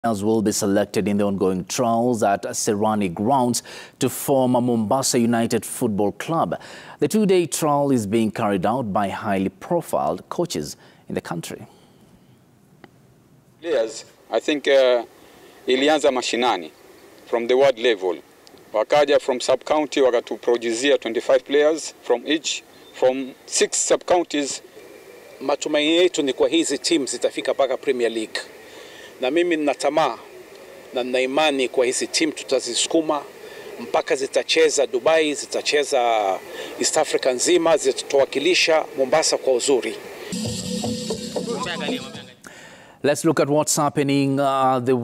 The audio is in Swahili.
Players will be selected in the ongoing trials at Serani grounds to form a Mombasa United football club. The two-day trial is being carried out by highly profiled coaches in the country. Players, I think ilianza mashinani from the ward level. Wakaja from sub-county wakatuproduzia 25 players from each, from 6 sub-counties. Matumaini yetu ni kwa hizi teams zitafika mpaka Premier League. Na mimi nina tamaa na nina imani kwa hizi team tutazisukuma mpaka zitacheza Dubai, zitacheza East Africa nzima, zitatuwakilisha Mombasa kwa uzuri. Let's look at what's happening the